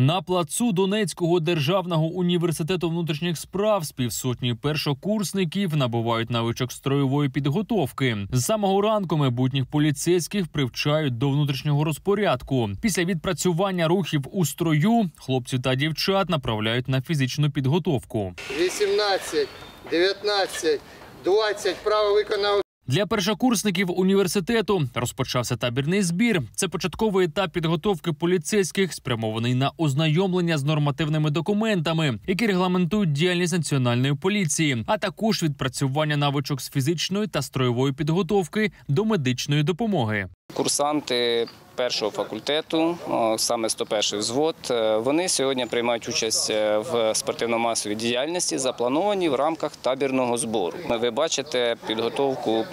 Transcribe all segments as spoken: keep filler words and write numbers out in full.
На плацу Донецького державного університету внутрішніх справ з півсотні першокурсників набувають навичок строєвої підготовки. З самого ранку майбутніх поліцейських привчають до внутрішнього розпорядку. Після відпрацювання рухів у строю хлопців та дівчат направляють на фізичну підготовку. вісімнадцять, дев'ятнадцять, двадцять, право виконав. Для першокурсників університету розпочався табірний збір. Це початковий етап підготовки поліцейських, спрямований на ознайомлення з нормативними документами, які регламентують діяльність національної поліції, а також відпрацювання навичок з фізичної та строєвої підготовки до медичної допомоги. Курсанти першого факультету, саме сто перший взвод, вони сьогодні приймають участь в спортивно-масовій діяльності, запланованій в рамках табірного збору. Ви бачите підготовку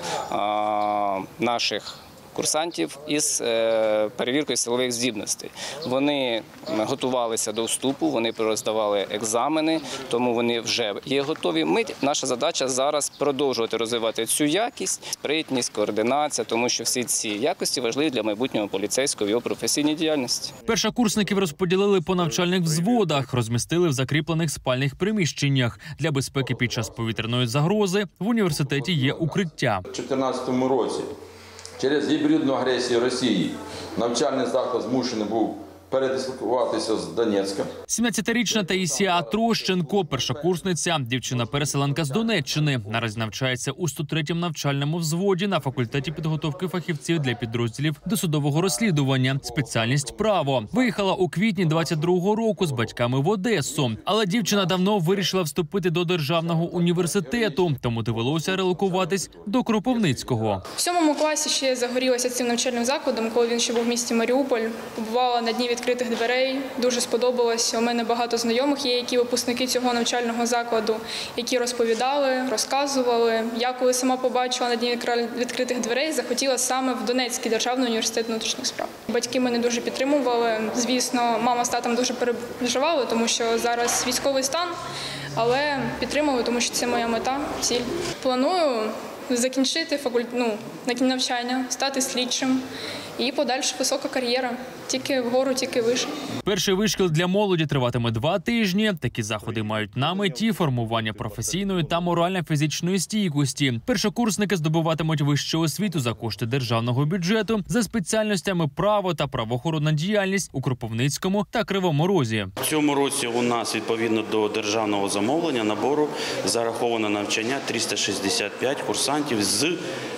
наших курсантів із перевіркою силових здібностей. Вони готувалися до вступу, вони роздавали екзамени, тому вони вже є готові. Ми, наша задача зараз продовжувати розвивати цю якість, спритність, координація, тому що всі ці якості важливі для майбутнього поліцейського в його професійній діяльності. Першокурсників розподілили по навчальних взводах, розмістили в закріплених спальних приміщеннях. Для безпеки під час повітряної загрози в університеті є укриття. У дві тисячі чотирнадцятому році через гібридну агресію Росії навчальний заклад змушений був передислокуватися з Донецька. сімнадцятирічна Таїсія Трощенко, першокурсниця, дівчина-переселенка з Донеччини. Наразі навчається у сто третьому навчальному взводі на факультеті підготовки фахівців для підрозділів досудового розслідування. Спеціальність право. Виїхала у квітні двадцять другого року з батьками в Одесу. Але дівчина давно вирішила вступити до державного університету, тому довелося релокуватись до Кропивницького. В сьомому класі ще загорілася цим навчальним закладом, коли він ще був в місті Маріуполь. Побувала на дні відкритих дверей, дуже сподобалось. У мене багато знайомих є, які випускники цього навчального закладу, які розповідали, розказували. Я, коли сама побачила на дні відкритих дверей, захотіла саме в Донецький державний університет внутрішніх справ. Батьки мене дуже підтримували. Звісно, мама з татом дуже переживали, тому що зараз військовий стан, але підтримували, тому що це моя мета, ціль. Планую закінчити факульт... ну, навчання, стати слідчим і подальша висока кар'єра. Тільки вгору, тільки вище. Перший вишкіл для молоді триватиме два тижні. Такі заходи мають на меті формування професійної та морально-фізичної стійкості. Першокурсники здобуватимуть вищу освіту за кошти державного бюджету за спеціальностями право та правоохоронна діяльність у Кропивницькому та Кривому Розі. В цьому році у нас, відповідно до державного замовлення, набору зараховано навчання триста шістдесят п'ять курсантів, з,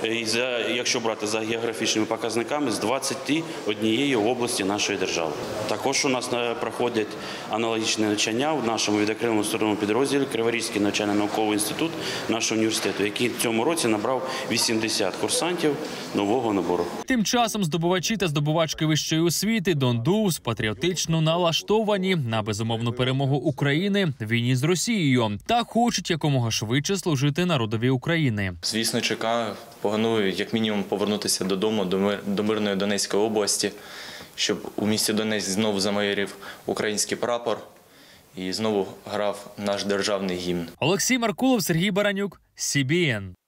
якщо брати за географічними показниками, з двадцяти однієї області нашої держави. Також у нас проходять аналогічне навчання в нашому відокремленому строєвому підрозділі Криворізький навчально-науковий інститут нашого університету, який в цьому році набрав вісімдесят курсантів нового набору. Тим часом здобувачі та здобувачки вищої освіти Дондус патріотично налаштовані на безумовну перемогу України в війні з Росією та хочуть якомога швидше служити народові України. Звісно, чекаю, планую як мінімум повернутися додому, до, мир, до мирної Донецької області, щоб у місті Донецьк знову замайорів український прапор і знову грав наш державний гімн. Олексій Маркулов, Сергій Баранюк, Сі Бі Ен.